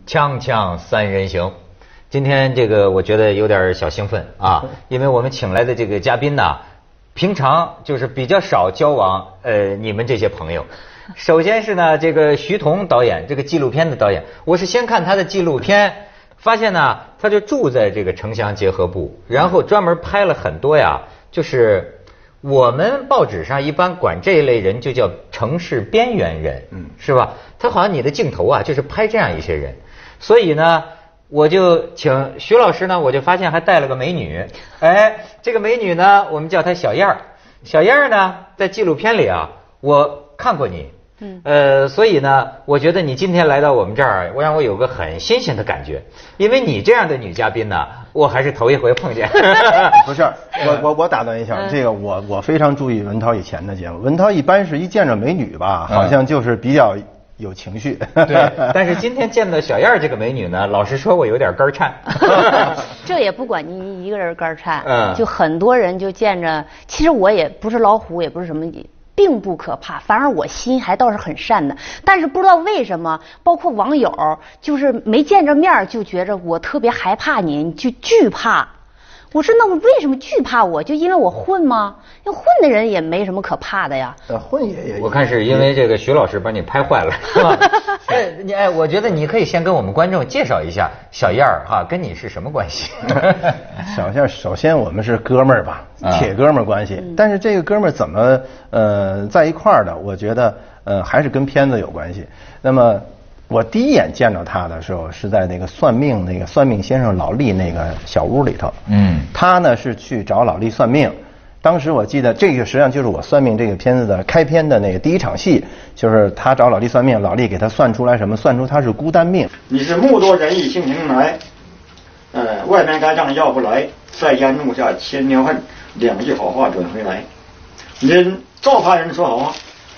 锵锵三人行，今天这个我觉得有点小兴奋啊，因为我们请来的这个嘉宾呢，平常就是比较少交往你们这些朋友。首先是呢，这个徐彤导演，这个纪录片的导演，我是先看他的纪录片，发现呢，他就住在这个城乡结合部，然后专门拍了很多呀，就是我们报纸上一般管这一类人就叫城市边缘人，是吧？他好像你的镜头啊，就是拍这样一些人。所以呢，我就请徐老师呢，我就发现还带了个美女。哎，这个美女呢，我们叫她小燕儿。小燕儿呢，在纪录片里啊，我看过你。所以呢，我觉得你今天来到我们这儿，让我有个很新鲜的感觉，因为你这样的女嘉宾呢，我还是头一回碰见。 不是，我打断一下，这个我非常注意文涛以前的节目，文涛一般是一见着美女吧，好像就是比较有情绪。 对，但是今天见到小燕儿这个美女呢，老实说我有点肝颤。 这也不管你一个人肝颤，就很多人就见着，其实我也不是老虎，也不是什么，并不可怕，反而我心还倒是很善的。但是不知道为什么，包括网友就是没见着面就觉着我特别害怕你，就惧怕。我说那我为什么惧怕我？就因为我混吗？要混的人也没什么可怕的呀。 混也我看是因为这个徐老师把你拍坏了，是吧？我觉得你可以先跟我们观众介绍一下小燕儿哈，跟你是什么关系？ 小燕，首先我们是哥们儿吧，铁哥们儿关系。但是这个哥们儿怎么在一块儿的？我觉得还是跟片子有关系。那么我第一眼见到他的时候，是在那个算命先生老厉那个小屋里头。他呢是去找老厉算命。当时我记得这个实际上就是我算命这个片子的开篇的那个第一场戏，就是他找老厉算命，老厉给他算出来什么？算出他是孤单命。 你是目多仁义性情来，外面干仗要不来，在家怒下千年恨，两句好话转回来。人照怕人说好话。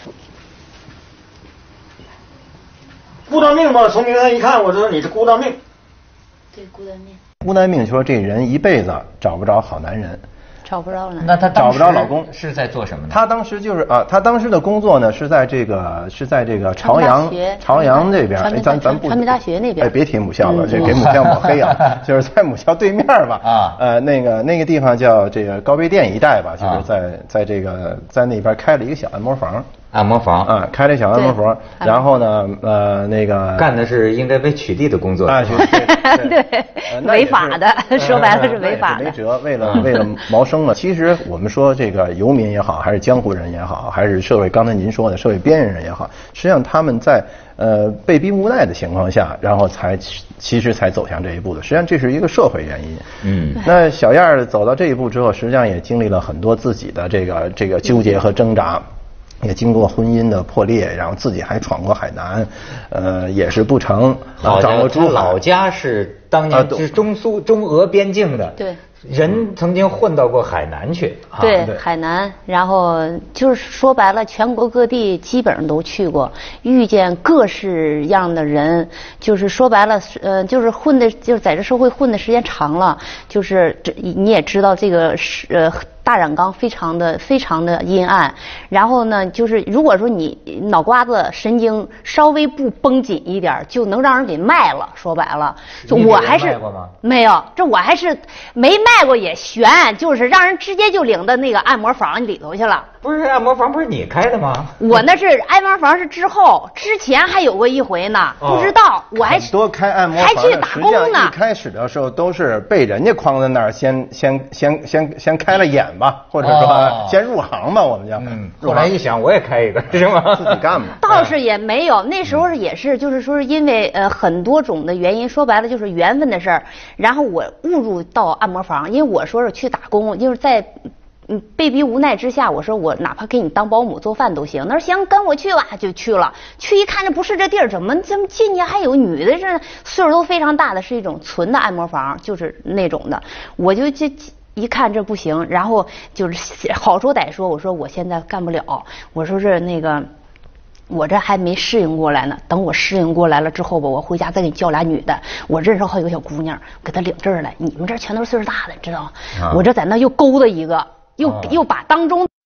孤单命吧，从名字一看，我知道你是孤单命。 对，孤单命。 孤单命说这人一辈子找不着好男人。 找不着了， 那他找不着老公是在做什么呢？ 他当时就是他当时的工作呢是在这个朝阳这边，咱不传媒大学那边。 哎，别提母校了，这给母校抹黑啊！就是在母校对面吧，那个地方叫这个高碑店一带吧，就是在那边开了一个小按摩房。 按摩房啊，开了小按摩房，然后呢，那个干的是应该被取缔的工作， 对，违法的，说白了是违法的。 没辙，为了谋生嘛。其实我们说这个游民也好，还是江湖人也好，还是社会，刚才您说的社会边缘人也好，实际上他们在被逼无奈的情况下，然后其实才走向这一步的。实际上这是一个社会原因。那小燕儿走到这一步之后，实际上也经历了很多自己的这个纠结和挣扎。也经过婚姻的破裂，然后自己还闯过海南，也是不成。掌握珠海， 老家是当年是中俄边境的， 对， 人曾经混到过海南去。 对，海南，然后就是说白了，全国各地基本上都去过，遇见各式样的人，就是说白了，就是就是在这社会混的时间长了，就是你也知道这个大染缸非常的阴暗，然后呢，就是如果说你脑瓜子神经稍微不绷紧一点，就能让人给卖了。说白了，就我还是没有，这我还是没卖过也悬，就是让人直接就领到那个按摩房里头去了。 不是按摩房不是你开的吗？ 我那是按摩房是之后，之前还有过一回呢，不知道我还很多开按摩房还去打工呢。 一开始的时候都是被人家框在那儿，先开了眼吧，或者说先入行吧，我们叫。 后来一想，我也开一个，是吗？ 自己干嘛？ 倒是也没有，那时候也是，就是说是因为很多种的原因，说白了就是缘分的事儿。然后我误入到按摩房，因为我说是去打工，就是在。被逼无奈之下，我说我哪怕给你当保姆做饭都行。他说行，跟我去吧，就去了。去一看，这不是这地儿，怎么进去还有女的？这岁数都非常大的，是一种纯的按摩房，就是那种的。我就一看这不行，然后就是好说歹说，我说我现在干不了，我说是那个。我这还没适应过来呢，等我适应过来了之后吧，我回家再给你叫俩女的。我认识好几个小姑娘，给她领这儿来。你们这全都是岁数大的，你知道吗？我这在那又勾搭一个，又把当中。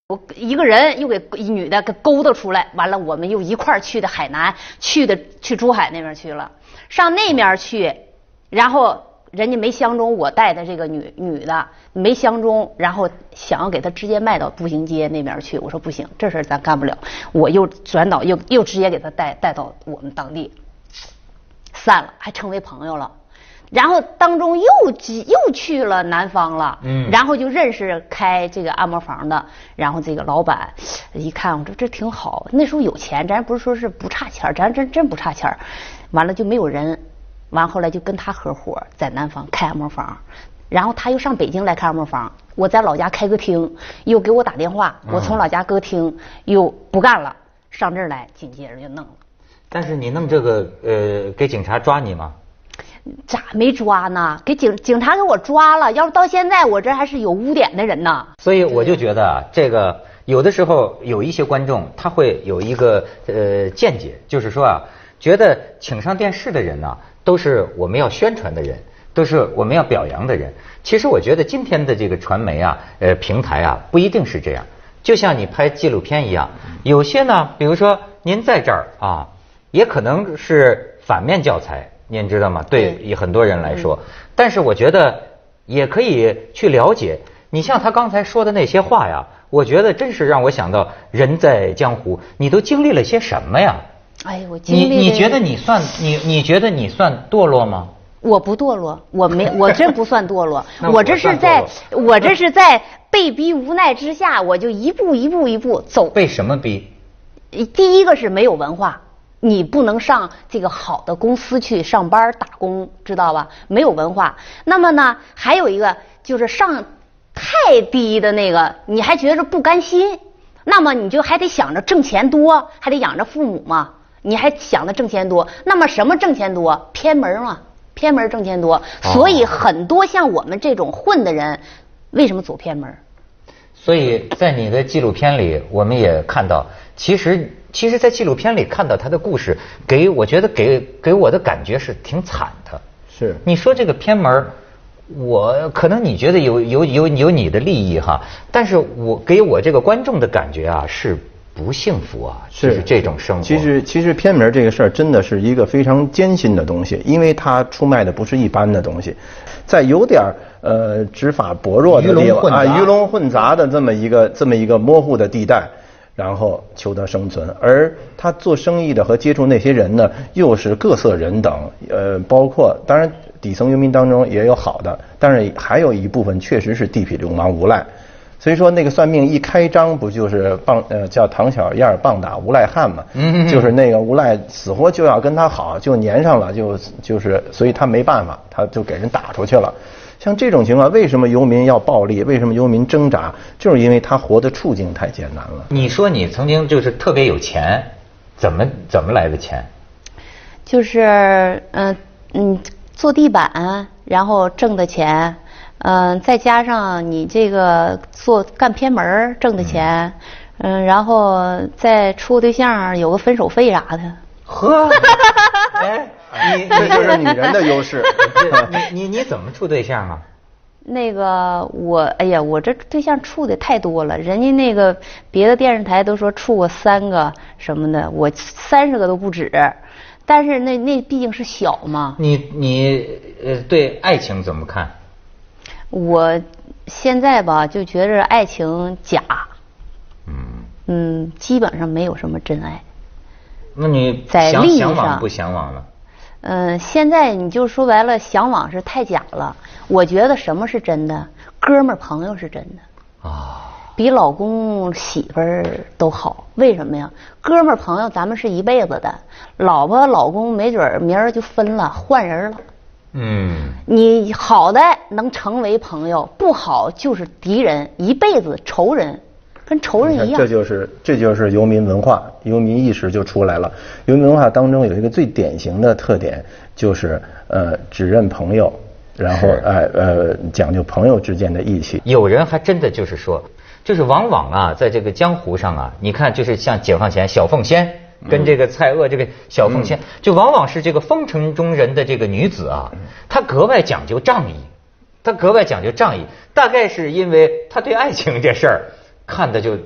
我一个人又给女的给勾搭出来，完了我们又一块儿去的海南，去珠海那边去了，上那边去，然后人家没相中我带的这个女的没相中，然后想要给她直接卖到步行街那边去，我说不行，这事咱干不了，我又转导又直接给她带到我们当地，散了，还成为朋友了。然后当中又去了南方了，然后就认识开这个按摩房的，然后这个老板一看我说这挺好，那时候有钱，咱不是说是不差钱，咱真不差钱，完了就没有人，完后来就跟他合伙在南方开按摩房，然后他又上北京来开按摩房，我在老家开歌厅，又给我打电话，我从老家歌厅又不干了，上这儿来，紧接着就弄了。 但是你弄这个给警察抓你吗？ 咋没抓呢？给警察给我抓了，要不到现在我这还是有污点的人呢。 所以我就觉得啊，这个有的时候有一些观众他会有一个见解，就是说啊，觉得请上电视的人呢，都是我们要宣传的人，都是我们要表扬的人。其实我觉得今天的这个传媒啊，平台啊，不一定是这样。就像你拍纪录片一样，有些呢，比如说您在这儿啊，也可能是反面教材。您知道吗？对很多人来说，但是我觉得也可以去了解。你像他刚才说的那些话呀，我觉得真是让我想到人在江湖，你都经历了些什么呀？ 哎，我经历你觉得你觉得你算堕落吗？ 我不堕落，我真不算堕落。我这是在被逼无奈之下，我就一步走。 被什么逼？ 第一个是没有文化。你不能上这个好的公司去上班打工，知道吧？没有文化。那么呢，还有一个就是上太低的那个，你还觉着不甘心，那么你就还得想着挣钱多，还得养着父母嘛，你还想着挣钱多。那么什么挣钱多？偏门嘛，偏门挣钱多。所以很多像我们这种混的人，为什么走偏门？ 所以在你的纪录片里，我们也看到，其实，在纪录片里看到他的故事，我觉得给我的感觉是挺惨的。 是你说这个偏门，可能你觉得有你的利益哈，但是给我这个观众的感觉啊是不幸福啊，就是这种生活。 其实偏门这个事儿真的是一个非常艰辛的东西，因为它出卖的不是一般的东西，在有点执法薄弱的地方啊，鱼龙混杂的这么一个模糊的地带。然后求得生存，而他做生意的和接触那些人呢，又是各色人等，包括当然底层游民当中也有好的，但是还有一部分确实是地痞流氓无赖。所以说那个算命一开张不就是叫唐小燕棒打无赖汉嘛，就是那个无赖死活就要跟他好，就粘上了，就是所以他没办法，他就给人打出去了。像这种情况，为什么游民要暴力？为什么游民挣扎？就是因为他活的处境太艰难了。 你说你曾经就是特别有钱，怎么来的钱？ 就是做地板，然后挣的钱，再加上你这个干偏门挣的钱，然后再处个对象有个分手费啥的。 呵，哎。 这就是女人的优势。 你怎么处对象啊？ 那个我这对象处的太多了，人家那个别的电视台都说处过3个什么的，我30个都不止。但是那毕竟是小嘛。 你对爱情怎么看？ 我现在吧就觉着爱情假，基本上没有什么真爱。 那你在利益上向往不向往了？ 现在你就说白了，向往是太假了。我觉得什么是真的？哥们儿朋友是真的啊，比老公媳妇儿都好。为什么呀？哥们儿朋友咱们是一辈子的，老婆老公没准明儿就分了，换人了。你好的能成为朋友，不好就是敌人，一辈子仇人。跟仇人一样， 这就是游民文化，游民意识就出来了。游民文化当中有一个最典型的特点，就是只认朋友，然后讲究朋友之间的义气。 有人还真的就是说，就是往往啊，在这个江湖上啊，你看就是像解放前小凤仙跟这个蔡锷这个小凤仙，就往往是这个风尘中人的这个女子啊，她格外讲究仗义，大概是因为她对爱情这事儿看的就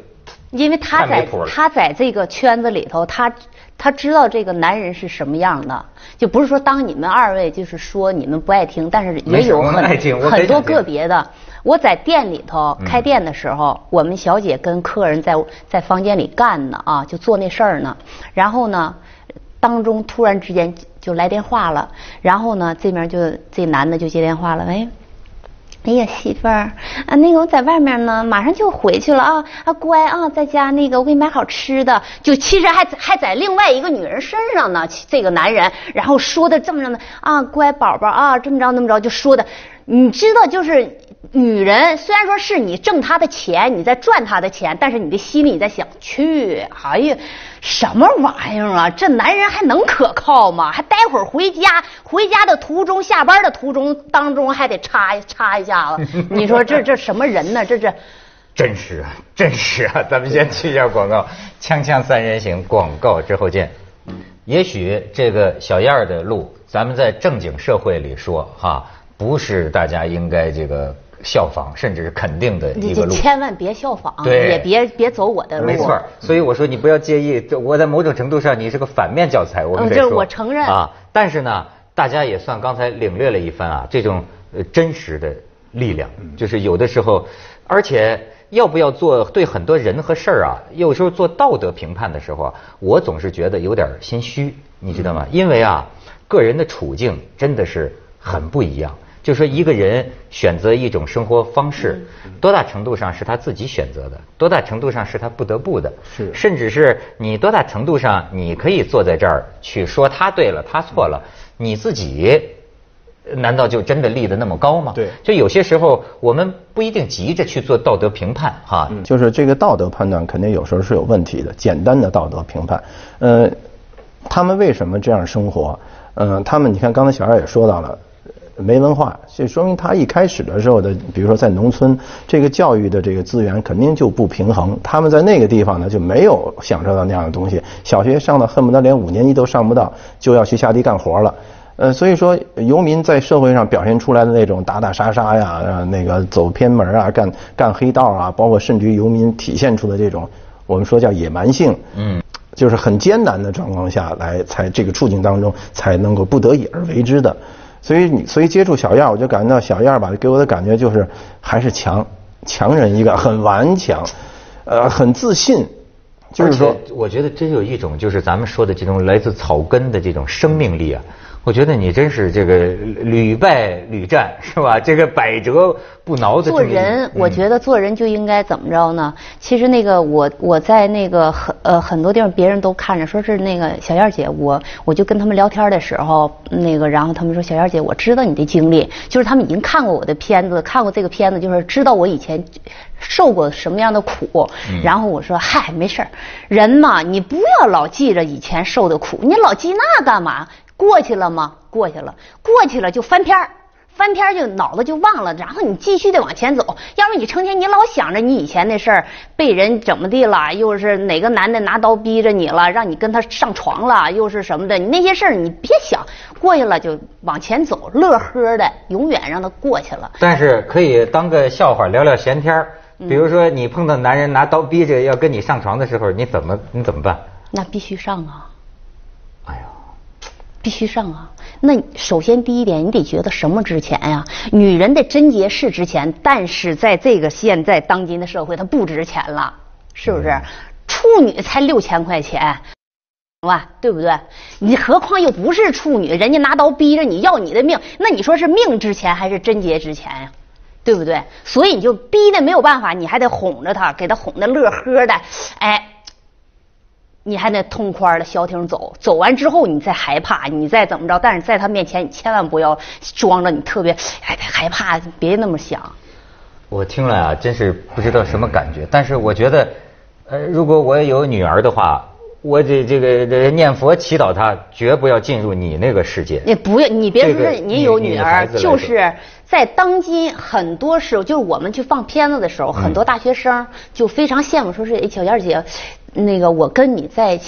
因为他在这个圈子里头，他知道这个男人是什么样的，就不是说当你们二位就是说你们不爱听，但是也有很多个别的。我在店里头开店的时候，我们小姐跟客人在房间里干呢啊，就做那事儿呢。然后呢，当中突然之间就来电话了，然后呢，这男的就接电话了，喂。哎呀，媳妇儿啊，那个我在外面呢，马上就回去了啊，乖啊，在家那个我给你买好吃的，就其实还在另外一个女人身上呢，这个男人，然后说的这么着的啊，乖宝宝啊，这么着那么着就说的，你知道就是女人虽然说是你挣她的钱，你在赚她的钱，但是你的心里在想去，哎呀，什么玩意儿啊？这男人还能可靠吗？还待会儿回家的途中，下班的途中当中还得插一下子，你说这什么人呢？这真是啊！咱们先去一下广告，锵锵三人行，广告之后见。也许这个小燕儿的路，咱们在正经社会里说哈，不是大家应该这个效仿，甚至是肯定的一个路。 你千万别效仿， 对， 也别走我的路。 没错，所以我说你不要介意，我在某种程度上你是个反面教材，我们得说。 这我承认啊，但是呢，大家也算刚才领略了一番啊，这种真实的力量，就是有的时候，而且要不要做对很多人和事儿啊，有时候做道德评判的时候啊，我总是觉得有点心虚，你知道吗？因为啊，个人的处境真的是很不一样。就说一个人选择一种生活方式，多大程度上是他自己选择的，多大程度上是他不得不的， 是， 甚至是你多大程度上你可以坐在这儿去说他对了，他错了，你自己难道就真的立得那么高吗？ 对， 就有些时候我们不一定急着去做道德评判哈。 就是这个道德判断肯定有时候是有问题的，简单的道德评判，他们为什么这样生活？他们你看刚才小燕也说到了。没文化，这说明他一开始的时候的，比如说在农村，这个教育的这个资源肯定就不平衡。他们在那个地方呢，就没有享受到那样的东西。小学上到恨不得连5年级都上不到，就要去下地干活了。所以说游民在社会上表现出来的那种打打杀杀呀，那个走偏门啊，干黑道啊，包括甚至于游民体现出的这种我们说叫野蛮性，就是很艰难的状况下来，才这个处境当中才能够不得已而为之的。所以接触小燕，我就感觉到小燕吧，给我的感觉就是还是强人一个，很顽强，很自信。就是说， 我觉得真有一种就是咱们说的这种来自草根的这种生命力啊。我觉得你真是这个屡败屡战，是吧？这个百折不挠的。 做人，我觉得做人就应该怎么着呢？其实那个我在那个很多地方别人都看着说是那个小燕姐，我就跟他们聊天的时候，那个然后他们说小燕姐，我知道你的经历，就是他们已经看过我的片子，看过这个片子，就是知道我以前受过什么样的苦。然后我说嗨，没事儿，人嘛，你不要老记着以前受的苦，你老记那干嘛？过去了吗？过去了就翻篇就脑子就忘了，然后你继续的往前走。要不你成天你老想着你以前那事儿，被人怎么地了，又是哪个男的拿刀逼着你了，让你跟他上床了，又是什么的，你那些事儿你别想，过去了就往前走，乐呵的，永远让他过去了。 但是可以当个笑话聊聊闲天儿，比如说你碰到男人拿刀逼着要跟你上床的时候，你怎么办？那必须上啊！ 哎呀。 必须上啊！那首先第一点，你得觉得什么值钱呀？女人的贞洁是值钱，但是在这个现在当今的社会，它不值钱了，是不是？处女才6000块钱，吧，对不对？你何况又不是处女，人家拿刀逼着你要你的命，那你说是命值钱还是贞洁值钱呀？对不对？所以你就逼的没有办法，你还得哄着他，给他哄得乐呵的，哎。你还得痛快的消停走完之后你再害怕，你再怎么着，但是在他面前你千万不要装着你特别害怕，别那么想。 我听了啊，真是不知道什么感觉，但是我觉得如果我有女儿的话，我这个念佛祈祷她绝不要进入你那个世界。 你不要，你别说你有女儿，就是在当今很多时候，就是我们去放片子的时候，很多大学生就非常羡慕，说是小燕姐，那个我跟你在一起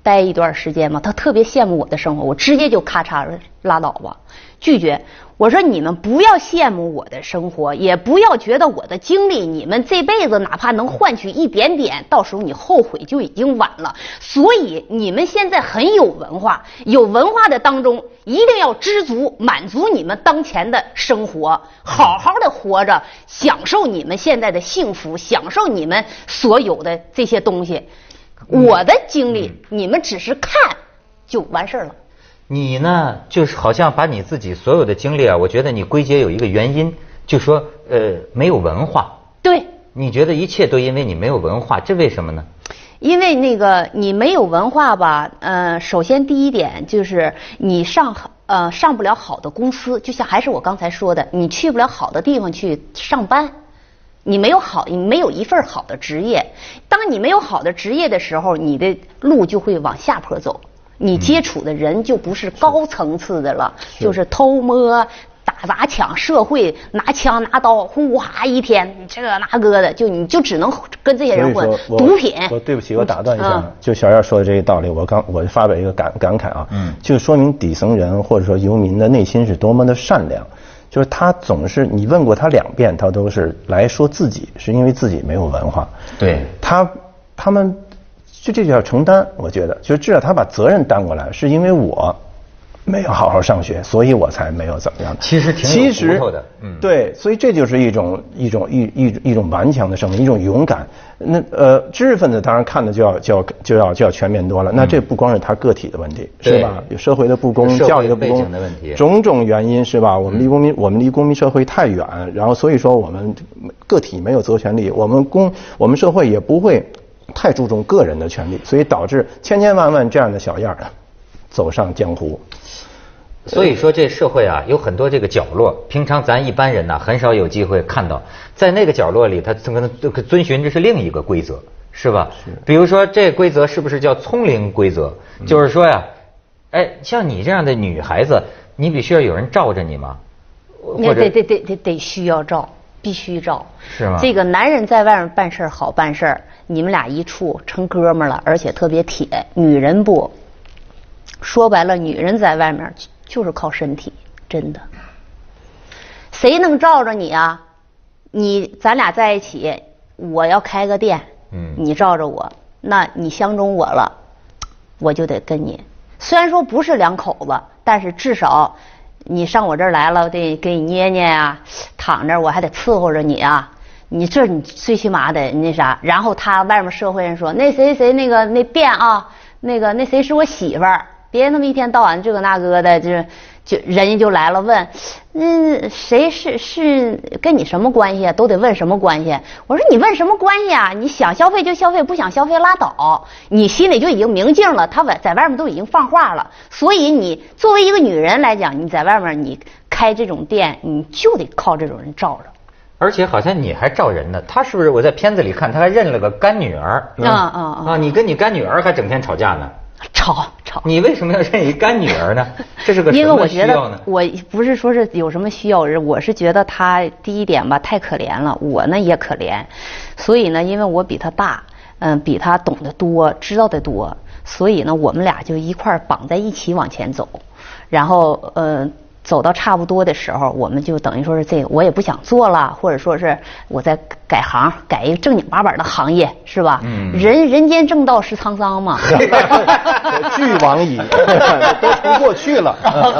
待一段时间吗？他特别羡慕我的生活，我直接就咔嚓拉倒吧，拒绝。我说你们不要羡慕我的生活，也不要觉得我的经历你们这辈子哪怕能换取一点点，到时候你后悔就已经晚了。所以你们现在很有文化，有文化的当中一定要知足，满足你们当前的生活，好好的活着，享受你们现在的幸福，享受你们所有的这些东西。我的经历你们只是看就完事儿了。 你呢，就是好像把你自己所有的经历啊，我觉得你归结有一个原因，就说没有文化。 对， 你觉得一切都因为你没有文化，这为什么呢？ 因为那个你没有文化吧，首先第一点就是你上不了好的公司，就像还是我刚才说的，你去不了好的地方去上班。你没有一份好的职业，当你没有好的职业的时候，你的路就会往下坡走，你接触的人就不是高层次的了，就是偷摸打砸抢，社会拿枪拿刀呼哈一天这那个的，你就只能跟这些人混。毒品。 我对不起，我打断一下，就小燕说的这个道理，我发表一个感慨啊，就说明底层人或者说游民的内心是多么的善良。就是他总是，你问过他2遍，他都是来说自己是因为自己没有文化。 对， 他们就这就叫承担，我觉得就至少他把责任担过来，是因为我没有好好上学，所以我才没有怎么样。 其实挺有骨头的， 对，所以这就是一种顽强的生命，一种勇敢。那知识分子当然看的就要全面多了。那这不光是他个体的问题，是吧？有社会的不公、教育的不公的问题， 种种原因，是吧？我们离公民社会太远，然后所以说我们个体没有责权利，我们社会也不会太注重个人的权利，所以导致千万这样的小样走上江湖。 所以说这社会啊有很多这个角落，平常咱一般人呢很少有机会看到，在那个角落里他可能遵循这是另一个规则，是吧？是。比如说这规则是不是叫聪明规则？就是说呀，像你这样的女孩子，你必须要有人罩着你吗？ 得需要罩，必须罩。 是吗？ 这个男人在外面办事好办事，你们俩一处成哥们了，而且特别铁。女人不，说白了，女人在外面就是靠身体，真的。谁能罩着你啊？咱俩在一起，我要开个店，你罩着我，那你相中我了，我就得跟你。虽然说不是2口子，但是至少你上我这儿来了，我得给你捏捏啊，躺着我还得伺候着你啊。你最起码得那啥。然后他外面社会人说那谁那店啊，那谁是我媳妇儿。别那么一天到晚这个那个的，就人家就来了问，谁是跟你什么关系啊？都得问什么关系？我说你问什么关系啊？你想消费就消费，不想消费拉倒。你心里就已经明镜了，他在外面都已经放话了。所以你作为一个女人来讲，你在外面你开这种店，你就得靠这种人罩着。 而且好像你还罩人呢，他是不是？我在片子里看他还认了个干女儿。你跟你干女儿还整天吵架呢。 吵， 你为什么要认一干女儿呢？这是个什么需要呢？ 因为我觉得我不是说是有什么需要，我是觉得她第一点吧太可怜了，我呢也可怜，所以呢，因为我比她大，比她懂得多，知道的多，所以呢，我们俩就一块绑在一起往前走，然后走到差不多的时候，我们就等于说是这个我也不想做了，或者说是我在改行，改一个正经八百的行业，是吧？人间正道是沧桑嘛。 俱往矣，都成过去了。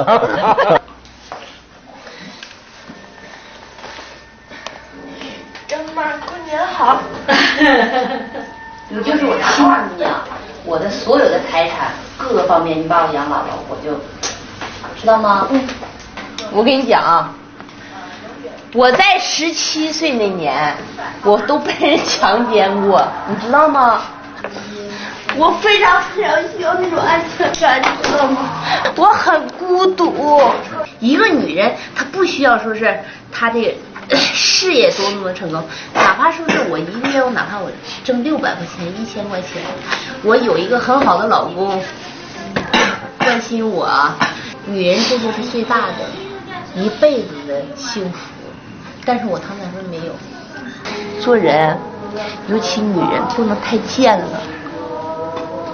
张妈，过年好。你就是我的亲姑娘，我的所有的财产，各个方面，你把我养老了，我就知道吗？ 我跟你讲啊，我在17岁那年，我都被人强奸过，你知道吗？我非常需要那种安全感，你知道吗？我很孤独。 一个女人，她不需要说是她这事业多么成功，哪怕说是我一个月，哪怕我挣600块钱、1000块钱，我有一个很好的老公关心我，女人这就是最大的一辈子的幸福。但是我唐采芬没有。做人，尤其女人不能太贱了。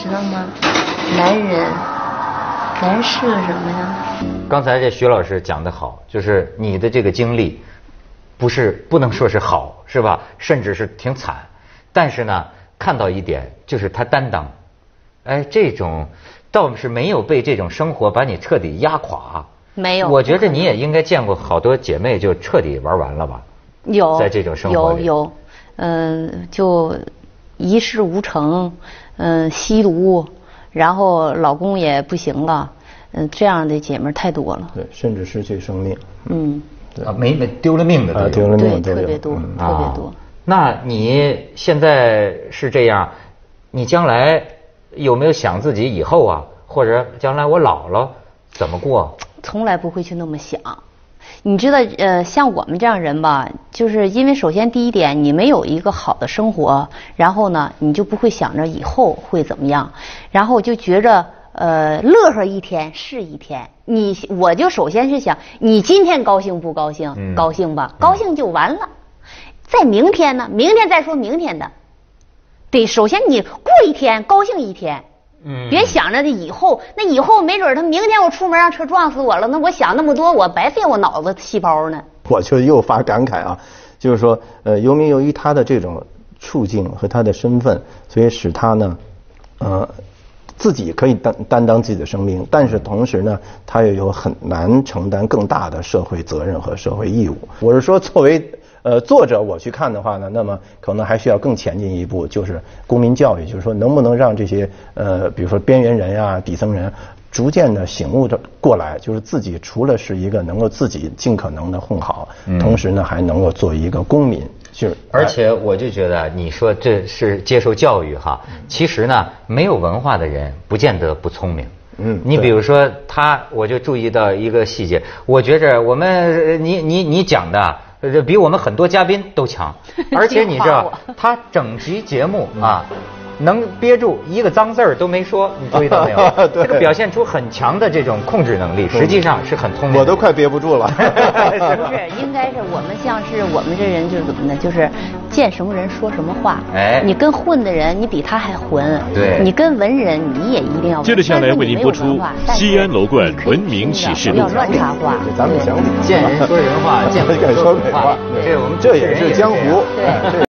知道吗？男人是个什么呀？ 刚才这徐老师讲得好，就是你的这个经历，不能说是好，是吧？甚至是挺惨，但是呢，看到一点就是他担当，哎，这种倒是没有被这种生活把你彻底压垮。 没有。 我觉得你也应该见过好多姐妹就彻底玩完了吧？ 有。 在这种生活里有，就一事无成，吸毒，然后老公也不行了，这样的姐妹太多了。 对，甚至失去生命。 对啊，没丢了命的都有。 丢了命对，特别多，特别多。 那你现在是这样，你将来有没有想自己以后啊，或者将来我老了怎么过？ 从来不会去那么想。你知道，像我们这样人吧，就是因为首先第一点，你没有一个好的生活，然后呢，你就不会想着以后会怎么样，然后就觉着乐呵一天是一天。我就首先是想，你今天高兴不高兴？高兴吧，高兴就完了。再明天呢？明天再说明天的。对，首先你过一天，高兴一天。别想着以后，那以后没准他明天我出门让车撞死我了，那我想那么多，我白费我脑子细胞呢。 我就又发感慨啊，就是说，由于他的这种处境和他的身份，所以使他呢，自己可以担当自己的生命，但是同时呢，他又有很难承担更大的社会责任和社会义务。我是说，作为作者我去看的话呢，那么可能还需要更前进一步，就是公民教育，就是说能不能让这些比如说边缘人呀、底层人，逐渐的醒悟着过来，就是自己除了是一个能够自己尽可能的混好，同时呢还能够做一个公民。 而且我就觉得你说这是接受教育哈，其实呢没有文化的人不见得不聪明。你比如说我就注意到一个细节，我觉着我们你讲的比我们很多嘉宾都强，而且你知道他整集节目啊。能憋住一个脏字儿都没说，你注意到没有？这个表现出很强的这种控制能力，实际上是很聪明的。 我都快憋不住了。 不是，应该是我们像是我们这人就是怎么呢？就是见什么人说什么话。哎，你跟混的人，你比他还混。 对， 你跟文人，你也一定要。 接着下来为您播出西安楼冠文明启示录。 不要乱插话。 咱们讲理， 见人说人话，见鬼说鬼话。 这也是江湖。 对。